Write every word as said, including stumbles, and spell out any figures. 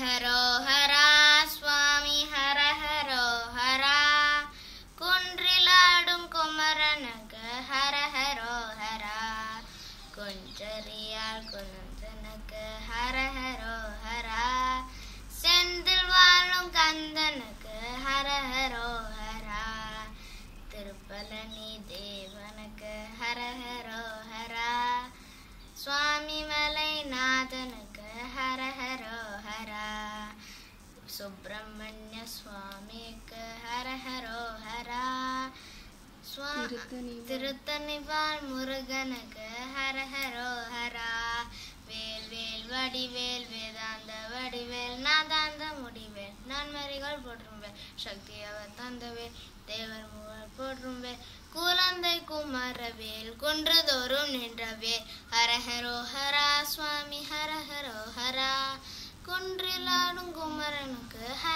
ஹரோ ஹரா சுவாமி ஹர ஹரோ ஹரா குன்றிலாடும் குமரனுக்கு ஹர ஹரோ ஹரா குஞ்சரியால் குனந்தனுக்கு ஹர ஹரோ ஹரா செந்தில் வாழும் கந்தனுக்கு ஹர ஹரோ ஹரா திருப்பலனி தேவனுக்கு ஹர ஹரோ ஹரா சுவாமி மலைநாதனுக்கு ஹர ஹரோ ஹரா சுப்பிரமணிய சுவாமிக்கு ஹர ஹரோ ஹரா திருத்தணிவாள் முருகனுக்கு ஹர ஹரோ ஹரா வேல் வேல் வடிவேல் வேதாந்த வடிவேல் நாதாந்த முடிவேல் நன்மறிகள் போற்றும்பேல் சக்தி அவர் தந்தவேல் தேவர் மூவர் போற்றும்பேல் குழந்தை குமரவேல் குன்றுதோறும் நின்றவேல் ஹர ஹரோ ஹரா சுவாமி ஹர ஹரோ ஹரா குன்றிலாடும் குமரனுக்கு